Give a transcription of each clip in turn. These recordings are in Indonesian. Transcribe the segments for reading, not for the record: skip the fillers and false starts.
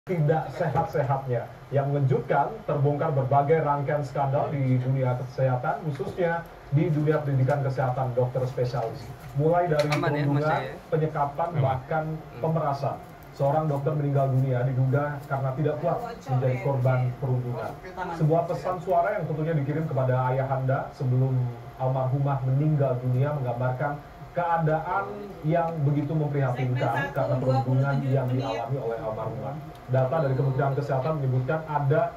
tidak sehat-sehatnya. Yang mengejutkan, terbongkar berbagai rangkaian skandal di dunia kesehatan, khususnya di dunia pendidikan kesehatan dokter spesialis. Mulai dari perundungan, penyekapan, bahkan pemerasan. Seorang dokter meninggal dunia diduga karena tidak kuat menjadi korban perundungan. Sebuah pesan suara yang tentunya dikirim kepada ayahanda sebelum almarhumah meninggal dunia menggambarkan keadaan yang begitu memprihatinkan karena perundungan yang dialami oleh almarhumah. Data dari Kementerian Kesehatan menyebutkan ada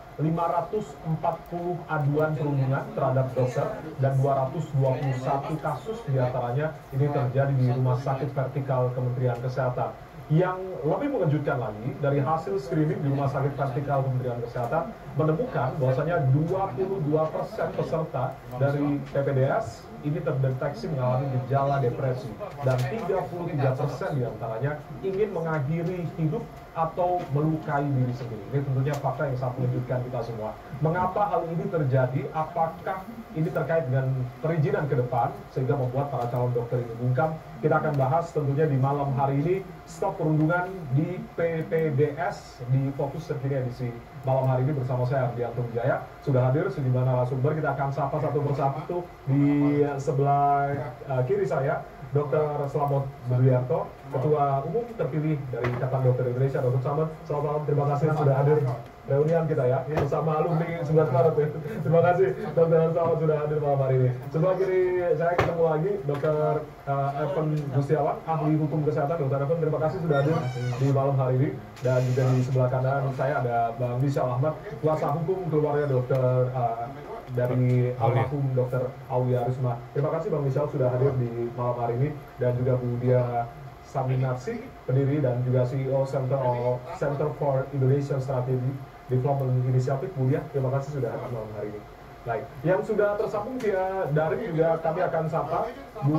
540 aduan perundungan terhadap dokter dan 221 kasus diantaranya ini terjadi di Rumah Sakit Vertikal Kementerian Kesehatan. Yang lebih mengejutkan lagi, dari hasil screening di Rumah Sakit Vertikal Kementerian Kesehatan menemukan bahwasanya 22% peserta dari PPDS ini terdeteksi mengalami gejala depresi dan 33% diantaranya ingin mengakhiri hidup atau melukai diri sendiri. Ini tentunya fakta yang sangat mengejutkan kita semua. Mengapa hal ini terjadi? Apakah ini terkait dengan perizinan ke depan sehingga membuat para calon dokter ini bungkam? Kita akan bahas tentunya di malam hari ini. Stop perundungan di PPDS di Fokus Terkini edisi malam hari ini bersama saya Ardianto Wijaya. Sudah hadir sejumlah narasumber. Kita akan sapa satu persatu. Di sebelah kiri saya Dr. Slamet Budiarto, Ketua Umum terpilih dari Ikatan Dokter Indonesia. Dr. Slamet, selamat malam. Terima kasih sudah hadir reunian kita ya bersama alumni 11 Maret ya. Terima kasih Dr. Slamet sudah hadir malam hari ini. Sebelah kiri saya ketemu lagi Dr. Evan Gustiawan, ahli hukum kesehatan. Dr. Evan, terima kasih sudah hadir di malam hari ini. Dan juga di sebelah kanan saya ada Bang Michal Ahmad, kuasa hukum keluarga dokter dari almarhum Dr. Aulia Risma. Terima kasih Bang Michal sudah hadir di malam hari ini, dan juga Bu Dia Saminarsi, pendiri dan juga CEO Center for Indonesian Strategy Development Initiative. Bu Dia, terima kasih sudah hadir malam hari ini. Baik, yang sudah tersambung via daring juga kami akan sapa Bu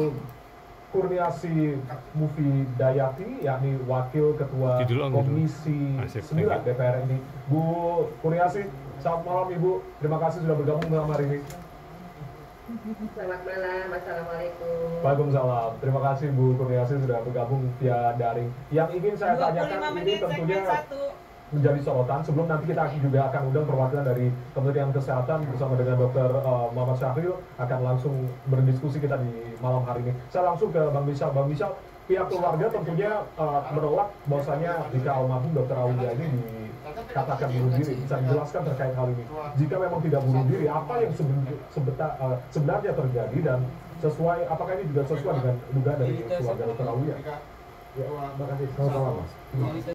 Kurniasi Mufidayati, yakni Wakil Ketua Komisi 9 DPR ini. Bu Kurniasi, selamat malam Ibu, terima kasih sudah bergabung malam hari ini. Selamat malam, Assalamualaikum. Waalaikumsalam, terima kasih Bu Kurniasi sudah bergabung via daring. Yang ingin saya tanyakan ini tentunya menjadi sorotan, sebelum nanti kita juga akan undang perwakilan dari Kementerian Kesehatan bersama dengan Dr. Muhammad Syahril akan langsung berdiskusi kita di malam hari ini. Saya langsung ke Bang Michal. Bang Michal, pihak keluarga tentunya menolak bahwasanya jika almarhum Dr. Aulia ini dikatakan bunuh diri. Bisa dijelaskan terkait hal ini? Jika memang tidak bunuh diri, apa yang sebenarnya terjadi dan sesuai, apakah ini juga sesuai dengan dugaan dari keluarga Dr. Aulia? Ya, terima kasih. Selamat malam, Mas.